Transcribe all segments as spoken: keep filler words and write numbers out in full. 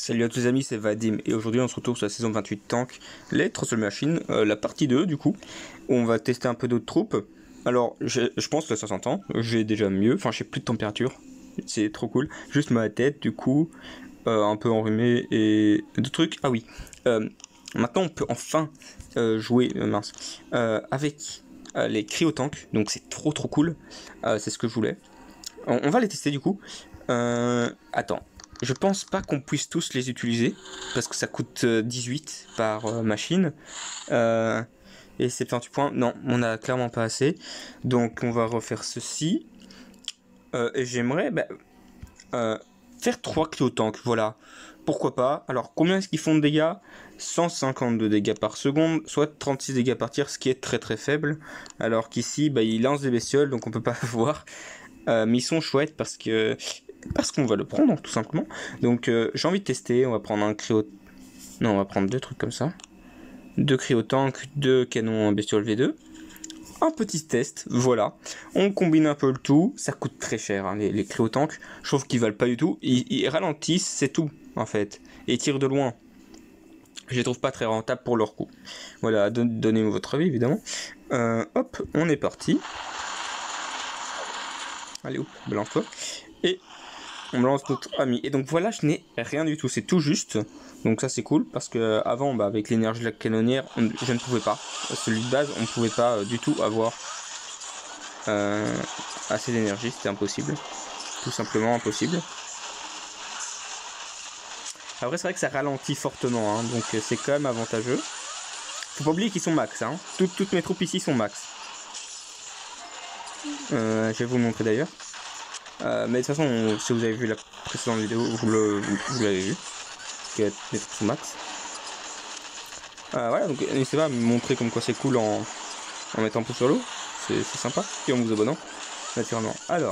Salut à tous les amis, c'est Vadim et aujourd'hui on se retrouve sur la saison vingt-huit Tank, les Transform Machines, euh, la partie deux du coup, où on va tester un peu d'autres troupes. Alors je pense que ça s'entend, j'ai déjà mieux, enfin j'ai plus de température, c'est trop cool, juste ma tête du coup, euh, un peu enrhumée et d'autres trucs. Ah oui, euh, maintenant on peut enfin euh, jouer, euh, mince, euh, avec euh, les cryotanks, donc c'est trop trop cool, euh, c'est ce que je voulais. On, on va les tester du coup, euh, attends. Je pense pas qu'on puisse tous les utiliser parce que ça coûte dix-huit par euh, machine euh, et soixante-dix points. Non, on a clairement pas assez. Donc on va refaire ceci euh, et j'aimerais bah, euh, faire trois cryotanks. Voilà, pourquoi pas. Alors combien est-ce qu'ils font de dégâts? Cent cinquante-deux dégâts par seconde, soit trente-six dégâts par tir, ce qui est très très faible. Alors qu'ici, bah, ils lancent des bestioles, donc on peut pas voir. Euh, mais ils sont chouettes parce que parce qu'on va le prendre tout simplement. Donc euh, j'ai envie de tester. On va prendre un cryo. Non, on va prendre deux trucs comme ça. Deux cryotanks, deux canons bestiole V deux. Un petit test, voilà. On combine un peu le tout. Ça coûte très cher hein, les, les cryotanks. Je trouve qu'ils valent pas du tout. Ils, ils ralentissent, c'est tout en fait. Et ils tirent de loin. Je les trouve pas très rentables pour leur coût. Voilà, don donnez-moi votre avis évidemment. Euh, hop, on est parti. Allez, hop, balance-toi. Et on me lance notre ami. Et donc voilà, je n'ai rien du tout. C'est tout juste. Donc ça c'est cool parce que avant, bah, avec l'énergie de la canonnière, on, je ne pouvais pas. Celui de base, on ne pouvait pas euh, du tout avoir euh, assez d'énergie. C'était impossible. Tout simplement impossible. Après c'est vrai que ça ralentit fortement. Hein, donc c'est quand même avantageux. Faut pas oublier qu'ils sont max. Hein. Toutes, toutes mes troupes ici sont max. Euh, je vais vous le montrer d'ailleurs. Euh, mais de toute façon, si vous avez vu la précédente vidéo, vous le, vous, vous l'avez vu. Que les trucs sont max. Euh, voilà, donc n'hésitez pas à me montrer comme quoi c'est cool en, en mettant un peu sur l'eau. C'est sympa. Et en vous abonnant, naturellement. Alors,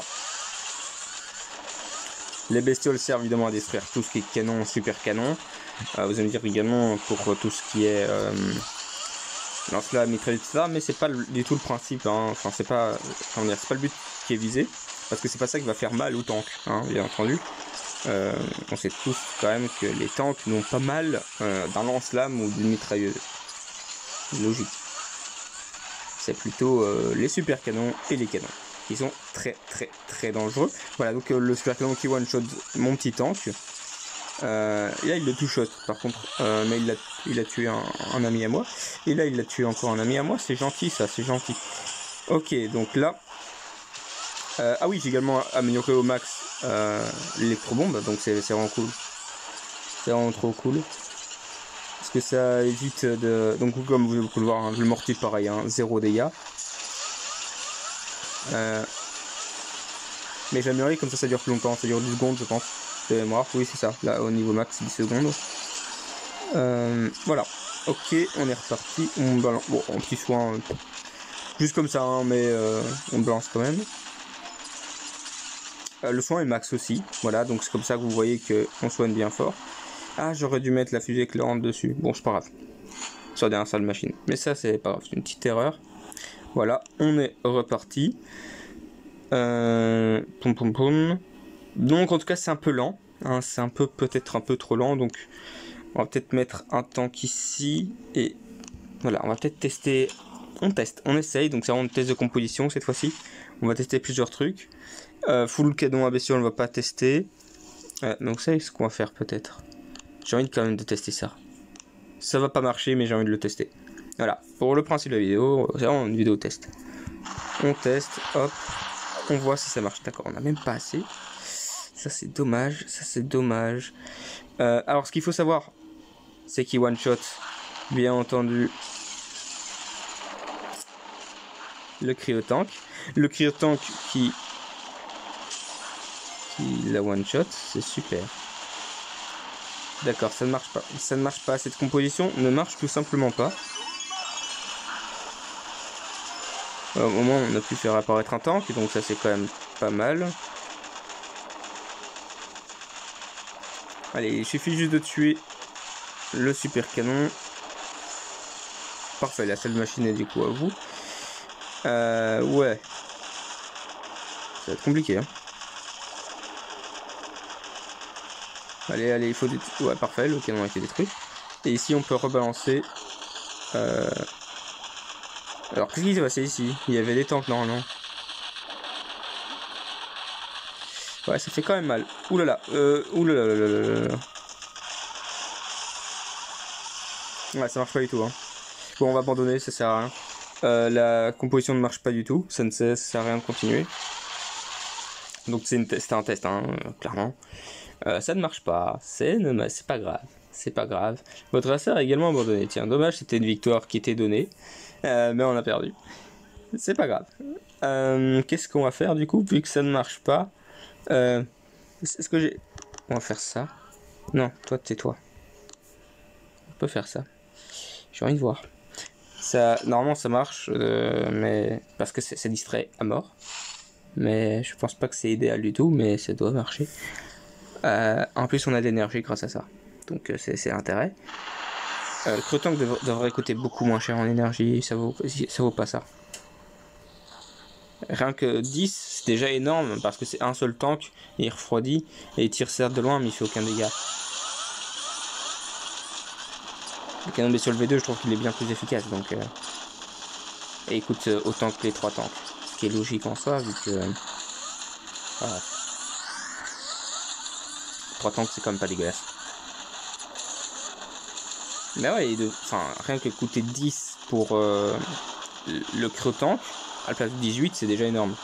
les bestioles servent évidemment à détruire tout ce qui est canon, super canon. Euh, vous allez me dire également pour tout ce qui est euh, lance-flamme, mitrailleuse, et cetera. Mais c'est pas le, du tout le principe. Hein. Enfin, c'est pas, comment dire, c'est pas le but qui est visé. Parce que c'est pas ça qui va faire mal aux tanks, hein, bien entendu. Euh, on sait tous quand même que les tanks n'ont pas mal euh, d'un lance-flamme ou d'une mitrailleuse. Logique. C'est plutôt euh, les super canons et les canons qui sont très très très dangereux. Voilà, donc euh, le super canon qui one-shot mon petit tank. Euh, et là il le two-shot par contre, euh, mais il a, il a tué un, un ami à moi. Et là il a tué encore un ami à moi. C'est gentil ça, c'est gentil. Ok, donc là. Euh, ah oui, j'ai également amélioré au max euh, l'électrobombe, donc c'est vraiment cool. C'est vraiment trop cool. Parce que ça évite de... Donc comme vous pouvez le voir, hein, le mortier pareil, hein, zéro dégâts. Euh... Mais j'ai amélioré comme ça, ça dure plus longtemps, ça dure dix secondes je pense. De mémoire, oui c'est ça, là au niveau max dix secondes. Euh, voilà, ok, on est reparti. On balance, bon, un petit soin, euh, juste comme ça, hein, mais euh, on balance quand même. Le soin est max aussi, voilà, donc c'est comme ça que vous voyez qu'on soigne bien fort. Ah, j'aurais dû mettre la fusée éclairante dessus. Bon, c'est pas grave. Sur derrière salle machine. Mais ça, c'est pas grave, c'est une petite erreur. Voilà, on est reparti. Euh... Poum poum poum. Donc, en tout cas, c'est un peu lent. Hein, c'est un peu, peut-être un peu trop lent. Donc, on va peut-être mettre un tank ici. Et voilà, on va peut-être tester. On teste, on essaye. Donc, c'est vraiment une test de composition cette fois-ci. On va tester plusieurs trucs. Euh, full canon à bestiole, on va pas tester. Euh, donc ça, c'est ce qu'on va faire peut-être. J'ai envie de, quand même de tester ça. Ça va pas marcher, mais j'ai envie de le tester. Voilà, pour le principe de la vidéo, c'est vraiment une vidéo test. On teste, hop, on voit si ça marche. D'accord, on n'a même pas assez. Ça c'est dommage, ça c'est dommage. Euh, alors ce qu'il faut savoir, c'est qu'il one shot, bien entendu, le cryotank. Le cryotank qui... la one shot, c'est super. D'accord, ça ne marche pas. Ça ne marche pas. Cette composition ne marche tout simplement pas. Euh, au moins, on a pu faire apparaître un tank, donc ça c'est quand même pas mal. Allez, il suffit juste de tuer le super canon. Parfait, la seule machine est du coup à vous. Euh, ouais. Ça va être compliqué, hein. Allez, allez, il faut détruire. Ouais, parfait, le canon a été détruit. Et ici, on peut rebalancer. Euh... Alors, qu'est-ce qui s'est passé ici? Il y avait des tanks normalement. Ouais, ça fait quand même mal. Ouh là là. Euh... Ouh là là là là là là. Ouais, ça marche pas du tout. Hein. Bon, on va abandonner, ça sert à rien. Euh, la composition ne marche pas du tout. Ça ne sert, ça sert à rien de continuer. Donc, c'était un test, hein, clairement. Euh, ça ne marche pas. C'est pas grave. C'est pas grave. Votre adversaire a également abandonné. Tiens, dommage, c'était une victoire qui était donnée. Euh, mais on a perdu. C'est pas grave. Euh, Qu'est-ce qu'on va faire du coup, vu que ça ne marche pas? euh, Est-ce que j'ai... On va faire ça. Non, toi, tais-toi. On peut faire ça. J'ai envie de voir. Ça, normalement, ça marche, euh, mais parce que c'est distrait à mort. Mais je pense pas que c'est idéal du tout, mais ça doit marcher. Euh, en plus, on a de l'énergie grâce à ça. Donc, euh, c'est l'intérêt. Euh, le Crew-Tank dev devrait coûter beaucoup moins cher en énergie. Ça vaut, ça vaut pas ça. Rien que dix, c'est déjà énorme parce que c'est un seul tank, il refroidit et il tire certes de loin, mais il fait aucun dégât. Le canon bestiole V deux, je trouve qu'il est bien plus efficace, donc euh... et il coûte euh, autant que les trois tanks, ce qui est logique en soi, vu que euh... voilà. trois tanks, c'est quand même pas dégueulasse. Mais ouais, de... enfin, rien que coûter dix pour euh, le Crew-Tank, à la place de dix-huit, c'est déjà énorme.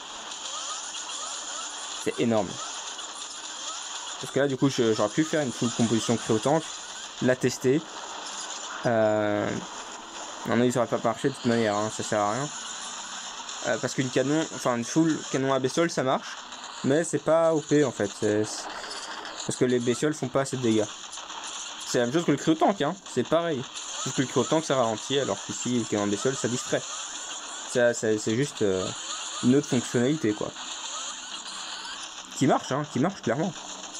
C'est énorme. Parce que là, du coup, j'aurais pu faire une full composition Crew-Tank, la tester. Euh... Non, il ça aurait pas marché de toute manière, hein, ça sert à rien. Euh, parce qu'une canon, enfin une full canon à bestiole, ça marche, mais c'est pas O P en fait. C'est... Parce que les bestioles font pas assez de dégâts. C'est la même chose que le Crew-Tank, hein, c'est pareil. Juste que le Crew-Tank ça ralentit, alors qu'ici, le canon à bestiole ça distrait. C'est juste euh, une autre fonctionnalité quoi. Qui marche, hein, qui marche clairement.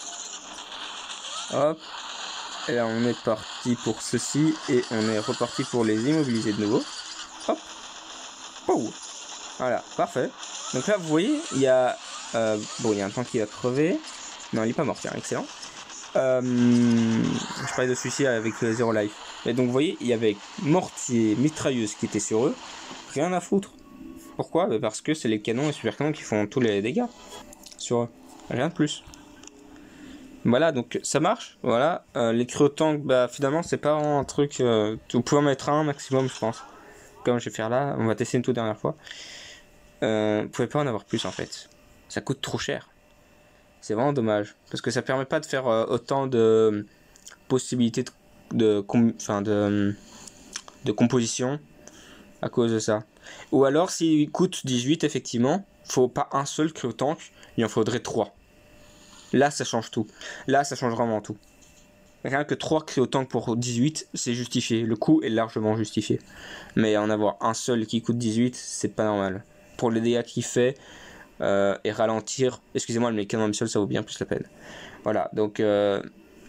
Hop. Et là on est parti pour ceci et on est reparti pour les immobiliser de nouveau. Hop. Oh. Voilà, parfait. Donc là vous voyez, il y a euh, bon il y a un tank qui va crever. Non il est pas mort, tiens, excellent. Euh, je parlais de celui-ci avec euh, zéro life. Et donc vous voyez, il y avait mortier, mitrailleuse qui étaient sur eux. Rien à foutre. Pourquoi? Bah parce que c'est les canons et super canons qui font tous les dégâts sur eux. Rien de plus. Voilà, donc ça marche. Voilà, euh, les Crew-Tank, bah finalement c'est pas un truc. Euh, vous pouvez en mettre un maximum, je pense. Comme je vais faire là, on va tester une toute dernière fois. Euh, vous pouvez pas en avoir plus en fait. Ça coûte trop cher. C'est vraiment dommage parce que ça permet pas de faire euh, autant de possibilités de, de, enfin de, de composition à cause de ça. Ou alors s'il coûte dix-huit effectivement, faut pas un seul Crew-Tank, il en faudrait trois. Là, ça change tout. Là, ça change vraiment tout. Rien que trois Crew-Tank pour dix-huit, c'est justifié. Le coût est largement justifié. Mais en avoir un seul qui coûte dix-huit, c'est pas normal. Pour les dégâts qu'il fait, euh, et ralentir... Excusez-moi, mais les canons ambitieux, ça vaut bien plus la peine. Voilà, donc... Euh...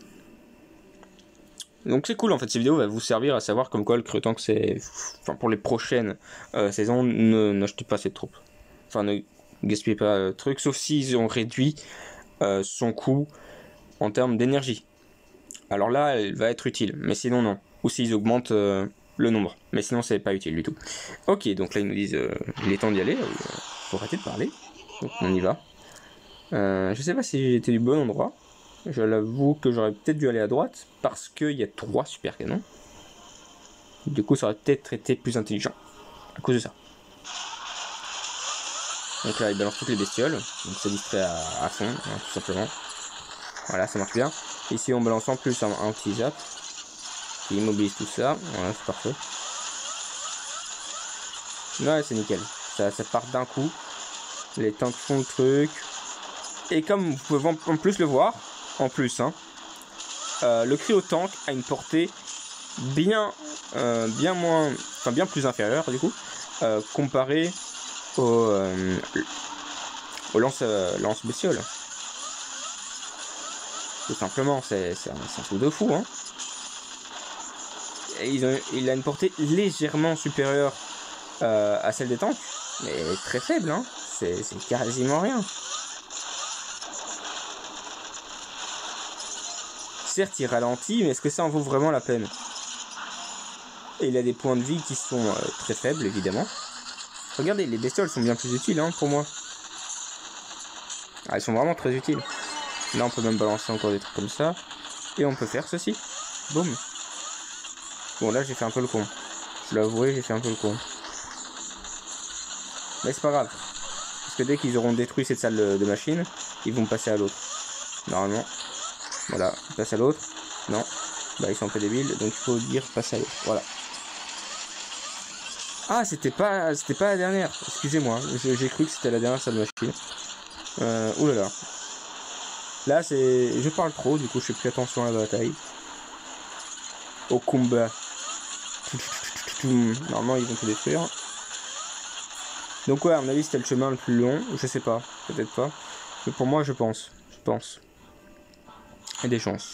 Donc c'est cool, en fait, cette vidéo va vous servir à savoir comme quoi le Crew-Tank, c'est... Enfin, pour les prochaines euh, saisons, n'achetez pas cette troupe. Enfin, ne gaspillez pas le truc, sauf s'ils ont réduit... Euh, son coût en termes d'énergie. Alors là, elle va être utile, mais sinon non. Ou s'ils augmentent euh, le nombre, mais sinon c'est pas utile du tout. Ok, donc là ils nous disent euh, il est temps d'y aller, euh, faut arrêter de parler. Donc on y va. Euh, je sais pas si j'étais du bon endroit. Je l'avoue que j'aurais peut-être dû aller à droite parce qu'il y a trois super canons. Du coup, ça aurait peut-être été plus intelligent à cause de ça. Donc là, il balance toutes les bestioles, donc ça distrait à, à fond, hein, tout simplement. Voilà, ça marche bien. Ici, on balance en plus un, un petit zap qui immobilise tout ça. Voilà, c'est parfait. Ouais, c'est nickel. Ça, ça part d'un coup. Les tanks font le truc. Et comme vous pouvez en plus le voir, en plus, hein, euh, le Cryo-Tank a une portée bien, euh, bien moins, enfin bien plus inférieure du coup, euh, comparé au, euh, au lance, euh, lance bestiole. Tout simplement, c'est un, un truc de fou. Hein. Et ils ont, il a une portée légèrement supérieure euh, à celle des tanks, mais très faible. Hein. C'est quasiment rien. certes il ralentit, mais est-ce que ça en vaut vraiment la peine? Et il a des points de vie qui sont euh, très faibles évidemment. Regardez, les bestioles sont bien plus utiles hein, pour moi. Ah, elles sont vraiment très utiles. Là on peut même balancer encore des trucs comme ça. Et on peut faire ceci. Boum. Bon là j'ai fait un peu le con. Je l'avouerai, j'ai fait un peu le con. Mais c'est pas grave. Parce que dès qu'ils auront détruit cette salle de, de machine, ils vont passer à l'autre. Normalement. Voilà, ils passent à l'autre. Non. Bah ils sont un peu débiles, donc il faut dire passer à l'autre. Voilà. Ah, c'était pas c'était pas la dernière. Excusez-moi, j'ai cru que c'était la dernière salle de machine. Euh, oulala. Là, c'est... Je parle trop, du coup, je fais plus attention à la bataille. Au combat. Normalement, ils vont tout détruire. Donc ouais, à mon avis, c'était le chemin le plus long. Je sais pas, peut-être pas. Mais pour moi, je pense. Je pense. Il y a des chances.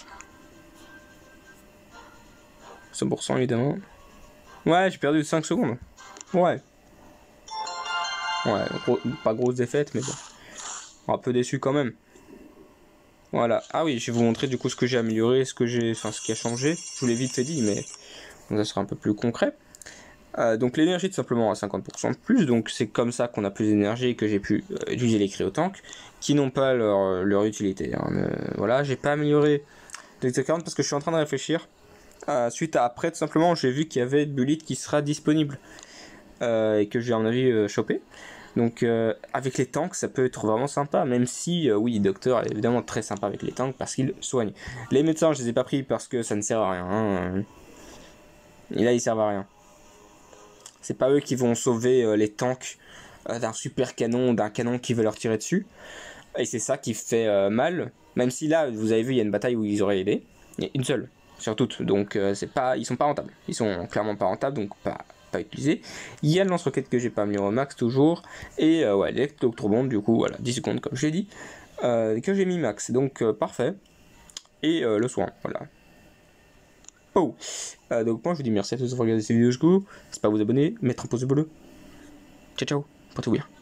cent pour cent, évidemment. Ouais, j'ai perdu cinq secondes. Ouais. Ouais, gros, pas grosse défaite, mais bon. Un peu déçu quand même. Voilà. Ah oui, je vais vous montrer du coup ce que j'ai amélioré, ce que j'ai, enfin ce qui a changé. Je vous l'ai vite fait dit, mais ça sera un peu plus concret. Euh, donc l'énergie tout simplement à cinquante pour cent de plus, donc c'est comme ça qu'on a plus d'énergie et que j'ai pu euh, utiliser les cryotanks qui n'ont pas leur, leur utilité. Hein. Euh, voilà, j'ai pas amélioré les quarante parce que je suis en train de réfléchir. Euh, suite à après, tout simplement, j'ai vu qu'il y avait Bullet qui sera disponible euh, et que j'ai à mon avis euh, chopé. Donc euh, avec les tanks, ça peut être vraiment sympa, même si, euh, oui, Docteur est évidemment très sympa avec les tanks parce qu'il soigne. Les médecins, je les ai pas pris parce que ça ne sert à rien. Hein. Et là, ils servent à rien. C'est pas eux qui vont sauver euh, les tanks euh, d'un super canon, d'un canon qui veut leur tirer dessus. Et c'est ça qui fait euh, mal. Même si là, vous avez vu, il y a une bataille où ils auraient aidé. Il y a une seule, sur toutes. Donc euh, c'est pas, ils sont pas rentables. Ils sont clairement pas rentables, donc pas, pas utilisés. Il y a le lance-roquette que j'ai pas mis au max toujours. Et euh, ouais, l'électrobombe, du coup, voilà, dix secondes comme je l'ai dit. Euh, que j'ai mis max. Donc euh, parfait. Et euh, le soin, voilà. Oh. Euh, donc moi je vous dis merci à tous d'avoir regardé cette vidéo jusqu'au bout. N'hésitez pas à vous abonner, mettre un pouce bleu. Ciao ciao, portez-vous bien.